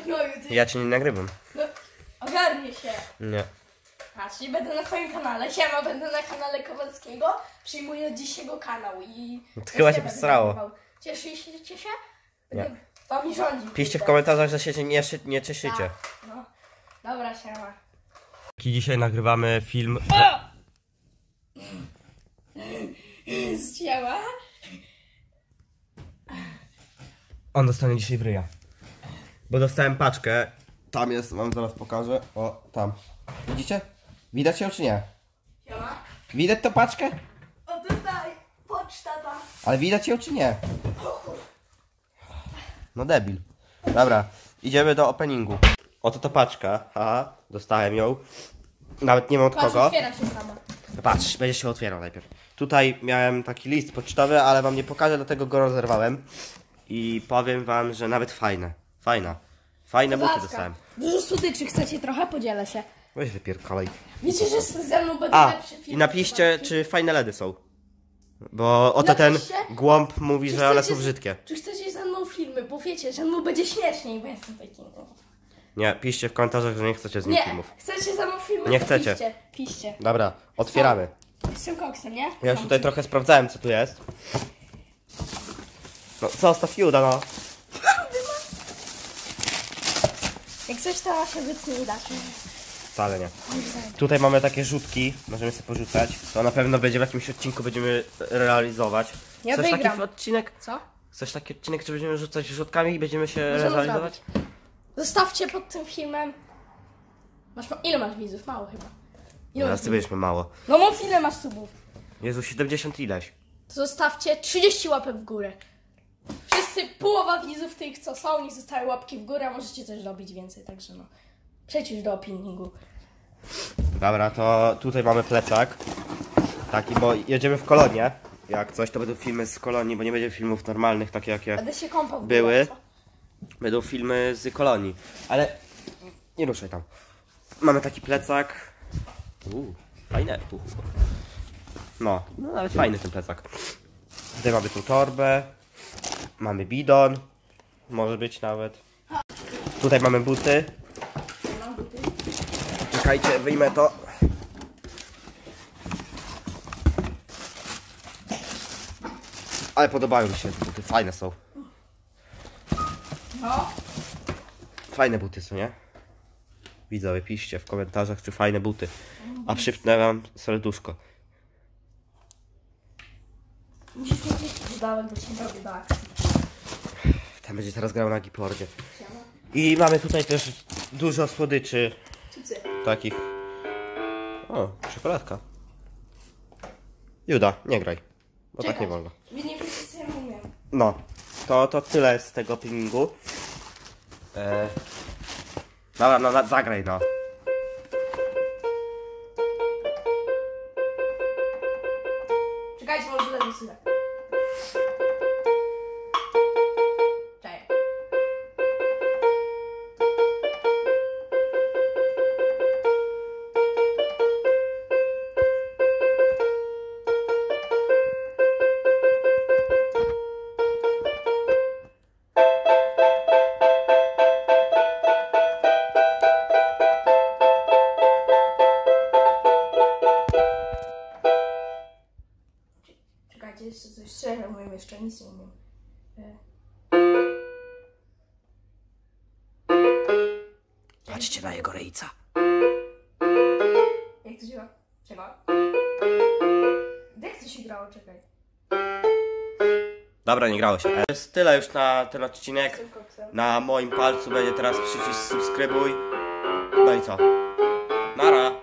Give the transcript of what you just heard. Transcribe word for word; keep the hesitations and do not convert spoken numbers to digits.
gnoju, ty. Ja cię nie nagrywam. No, ogarnij się. Nie. Patrz, nie będę na twoim kanale. Siema, będę na kanale Kowalskiego. Przyjmuję dziś jego kanał i... To chyba się posrało. Cieszycie się? Nie. Wam rządzi. Piszcie w komentarzach, że się nie, nie cieszycie. Tak, no. Dobra, siema. Dzisiaj nagrywamy film... Zdziała? On dostanie dzisiaj w ryja. Bo dostałem paczkę. Tam jest, wam zaraz pokażę. O, tam. Widzicie? Widać ją czy nie? Siema. Widać tą paczkę? O tutaj, poczta ta. Ale widać ją czy nie? No debil. Dobra, idziemy do openingu. Oto ta paczka. Aha, dostałem ją. Nawet nie wiem od Patrz, kogo. otwiera się sama. Patrz, będzie się otwierał najpierw. Tutaj miałem taki list pocztowy, ale wam nie pokażę, dlatego go rozerwałem. I powiem wam, że nawet fajne. Fajna. Fajne buty dostałem. Dużo słodyczy chcecie trochę? Podzielę się. Weź wypierdolaj. Wiecie, że ze mną będzie A, lepszy film. i napiszcie, czy fajne ledy są. Bo oto Napiszcie, ten głąb mówi, czy że one chcecie są z- brzydkie. Czy chcecie ze mną filmy? Bo wiecie, że mną będzie śmieszniej, bo jestem taki... Nie, piszcie w komentarzach, że nie chcecie z nim Nie, filmów. chcecie ze mną filmy? Nie to chcecie. Piszcie, piszcie. Dobra, otwieramy. Jestem koksem, nie? Ja już tutaj trochę sprawdzałem, co tu jest. No, zostaw Juda, no. Jak coś to się wytnie i dasz. Wcale nie. Tutaj mamy takie rzutki, możemy sobie porzucać. To na pewno będzie w jakimś odcinku, będziemy realizować. Ja Chcesz wygram. taki odcinek? Co? Chcesz taki odcinek, że będziemy rzucać rzutkami i będziemy się Możemy realizować? zrobić. Zostawcie pod tym filmem. Masz, ma- ile masz widzów? Mało chyba. Ile Teraz masz ty będziesz miał mało. No mów, ile masz subów. Jezu, siedemdziesiąt ileś. To zostawcie trzydzieści łapek w górę. Wszyscy, połowa widzów tych, co są, niech zostały łapki w górę, a możecie też robić więcej, także no. Przejdź już do openingu. Dobra, to tutaj mamy plecak. Taki, bo jedziemy w kolonię. Jak coś, to będą filmy z kolonii, bo nie będzie filmów normalnych, takie jakie Będę się kąpał w były. górę, Będą filmy z kolonii. Ale nie ruszaj tam. Mamy taki plecak. Uuu, fajne. Uuu. No, no nawet fajny ten plecak. Tutaj mamy tu torbę. Mamy bidon. Może być nawet. Tutaj mamy buty. co? Mam buty. Czekajcie, wyjmę to. Ale podobają mi się te buty, fajne są. No. Fajne buty są, nie? Widzowie, piszcie w komentarzach, czy fajne buty. A przypnę wam serduszko. Musisz mieć jeszcze dodałem, bo ci robię do akcji. Ten będzie teraz grał na gipordzie. Siema. I mamy tutaj też dużo słodyczy. Cycy. Takich. O, czekoladka. Juda, nie graj. Bo tak nie wolno. Wy nie wiecie, co ja mówię. No, to, to tyle z tego filmingu. E... Dobra, no, no zagraj no. Czekajcie, może źle wysyłać. Cześć. Czekajcie, jeszcze coś szczerze umiem, jeszcze nic nie umiem. E. Patrzcie na jego rejca. Jak to się ma? Czekaj. Jak to się grało? Czekaj. Dobra, nie grało się. To jest tyle już na ten odcinek. Jestem koksem. Na moim palcu będzie teraz przycisk subskrybuj. No i co? Nara.